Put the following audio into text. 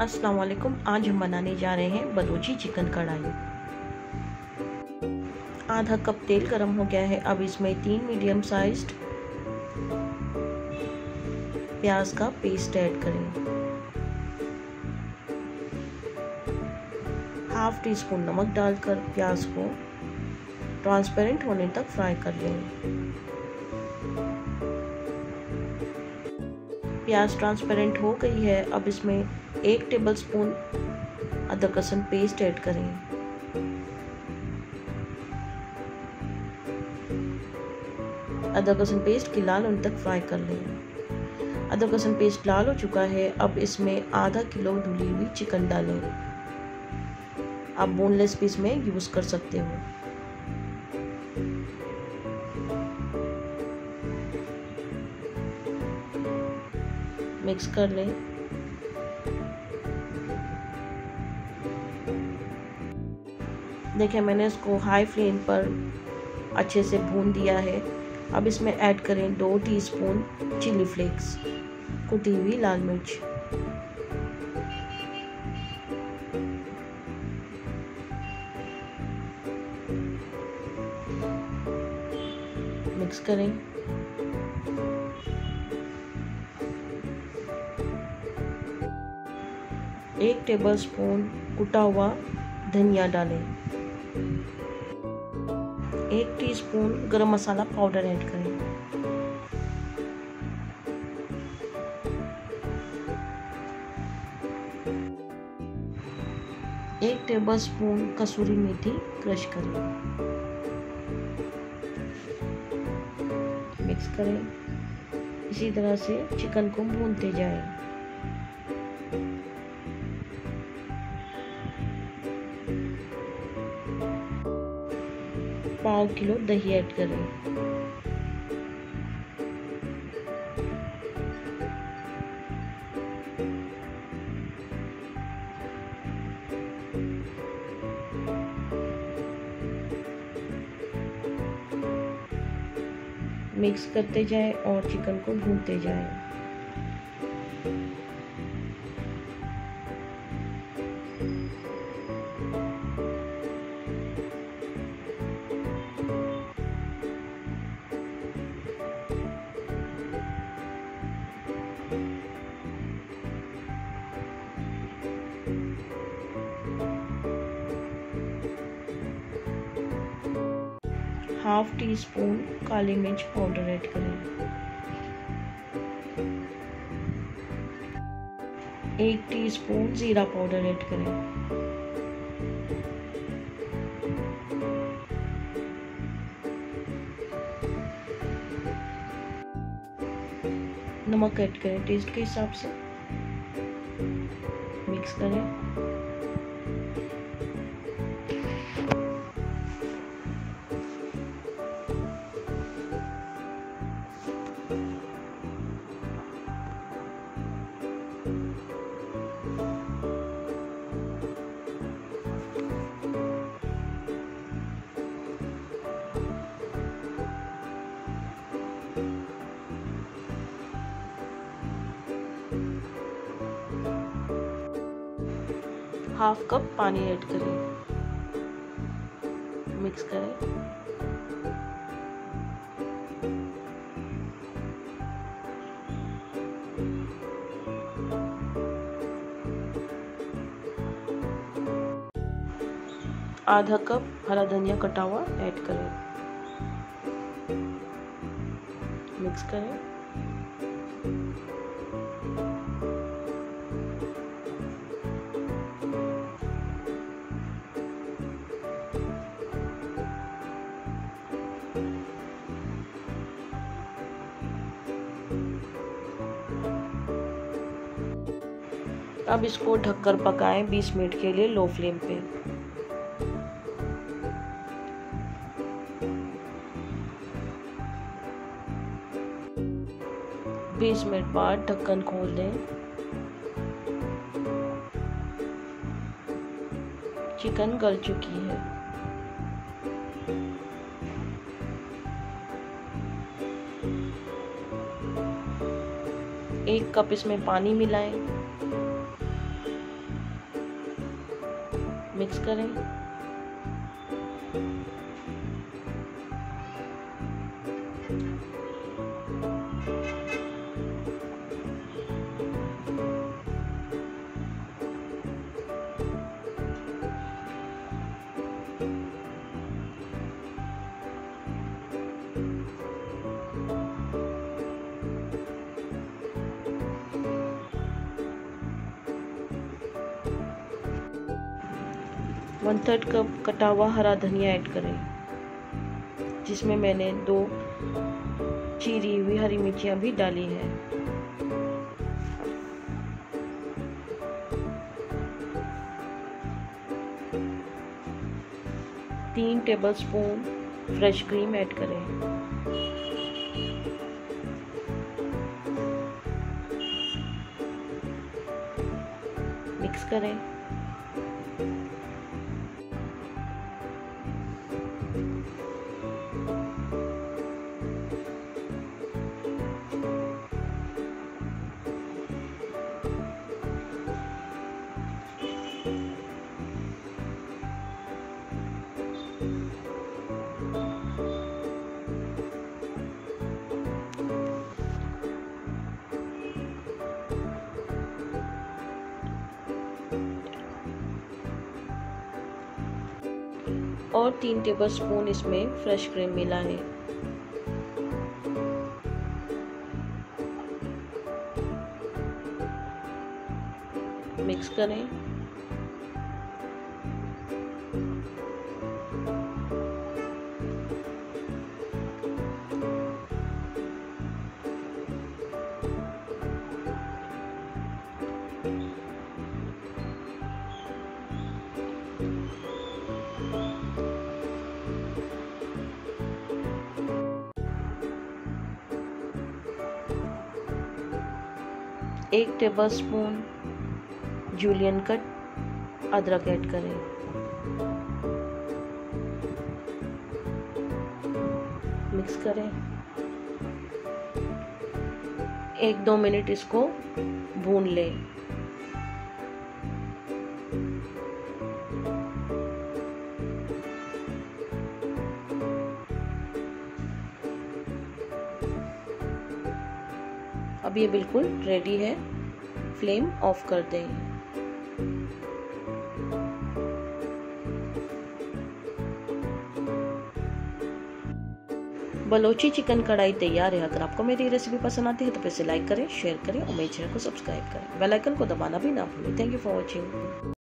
अस्सलाम वालेकुम। आज हम बनाने जा रहे हैं बलूची चिकन कढ़ाई। आधा कप तेल गरम हो गया है। अब इसमें 3 मीडियम साइज्ड प्याज का पेस्ट ऐड करें। हाफ टी स्पून नमक डालकर प्याज को ट्रांसपेरेंट होने तक फ्राई कर लें। प्याज ट्रांसपेरेंट हो गई है। अब इसमें 1 टेबलस्पून अदरक लहसुन पेस्ट ऐड करें। अदरक लहसुन पेस्ट की लाल होने तक फ्राई कर लें। अदरक लहसुन पेस्ट लाल हो चुका है। अब इसमें आधा किलो धुली हुई चिकन डालें। आप बोनलेस पीस में यूज कर सकते हो। मिक्स कर लें। देखिए मैंने इसको हाई फ्लेम पर अच्छे से भून दिया है। अब इसमें ऐड करें 2 टीस्पून चिली फ्लेक्स, कुटी हुई लाल मिर्च, मिक्स करें। एक टेबलस्पून कुटा हुआ धनिया डालें। 1 टीस्पून गरम मसाला पाउडर ऐड करें। एक टेबलस्पून कसूरी मेथी क्रश करें। मिक्स करें। इसी तरह से चिकन को भूनते जाएं। पाव किलो दही ऐड करें। मिक्स करते जाएं और चिकन को भूनते जाएं। हाफ टी स्पून काली मिर्च पाउडर ऐड करें। 1 टीस्पून जीरा पाउडर ऐड करें। नमक ऐड करें टेस्ट के हिसाब से। मिक्स करें। हाफ कप पानी ऐड करें। मिक्स करें। आधा कप हरा धनिया कटा हुआ ऐड करें। मिक्स करें। अब इसको ढककर पकाएं 20 मिनट के लिए लो फ्लेम पे। बीस मिनट बाद ढक्कन खोल दें। चिकन गल चुकी है। एक कप इसमें पानी मिलाएं। मिक्स करें। वन थर्ड कप कटा हुआ हरा धनिया ऐड करें, जिसमें मैंने 2 चीरी हुई हरी मिर्चियाँ भी डाली है। तीन टेबलस्पून फ्रेश क्रीम ऐड करें। मिक्स करें। और 3 टेबलस्पून इसमें फ्रेश क्रीम मिला है। मिक्स करें। एक टेबलस्पून जूलियन कट अदरक ऐड करें। मिक्स करें। 1-2 मिनट इसको भून लें। अब ये बिल्कुल रेडी है, फ्लेम ऑफ कर दें। बलोची चिकन कढ़ाई तैयार है। अगर आपको मेरी रेसिपी पसंद आती है तो इसे लाइक करें, शेयर करें और मेरे चैनल को सब्सक्राइब करें। बेल आइकन को दबाना भी ना भूलें। Thank you for watching.